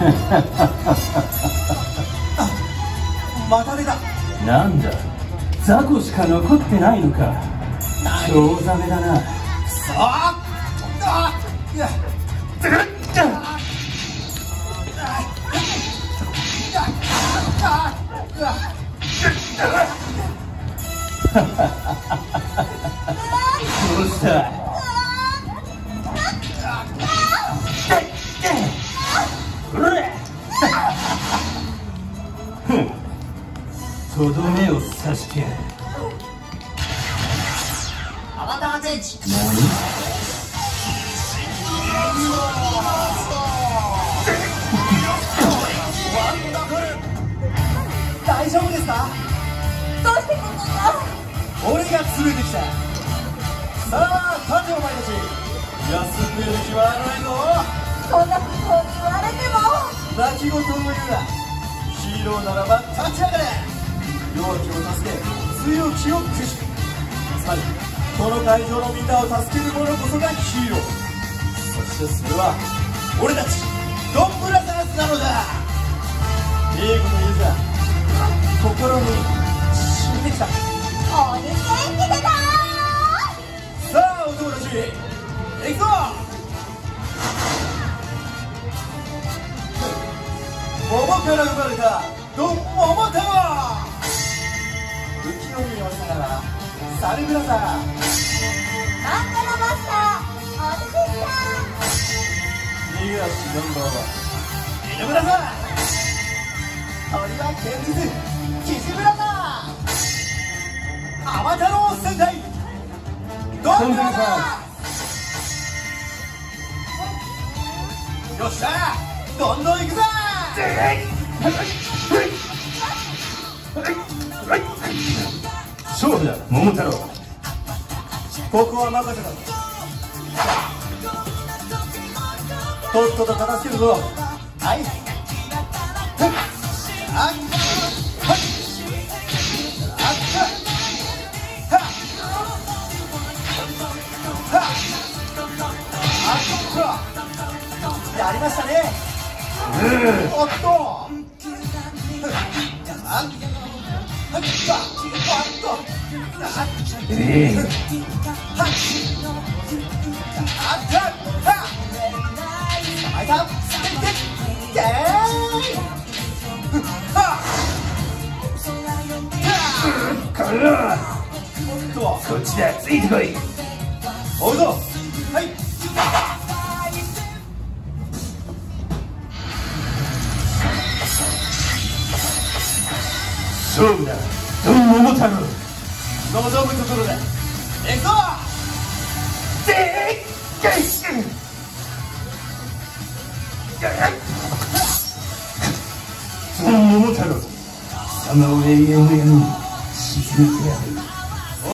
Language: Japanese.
また出た。 なんだ、雑魚しか残ってないのか。チョウザメだな。 いやどうした。とどめを刺してやる。 アバターチェンジ。 何？ 大丈夫ですか？ どうしてこんなの？ 俺が連れてきた。さあ立てお前たち、休んでる気はないぞ。 そんなことを言われても。 泣き言を言うな。ヒーローならば立ち上がれ。弱気を助け、強気を駆使。つまりこの会場のみんなを助ける者こそがヒーロー。そしてそれは俺たちドンブラザーズなのだ。いいこと言うじゃん。心に染みてきた。 鬼元気出たー。 さあお友達、行くぞ。桃から生まれたドン桃太郎。武器のにおいながらサルブラザー。 漫画のマスターおじさん。 逃げ足ナンバーワン犬ブラザー。鳥は堅実キジブラザー。アマタロー戦隊ドンブラザー。よっしゃどんどん行くぞ。 勝負だ桃太郎。 ここは任せた。とっとと片付けるぞ。はい。あっやりましたね。おっと。 こっちだ、ついてこい。 おうぞ。はい。 勝負だドン桃太郎。 望むところだ。行くぞ。 ドン桃太郎、貴様を永遠の闇に沈めてやる。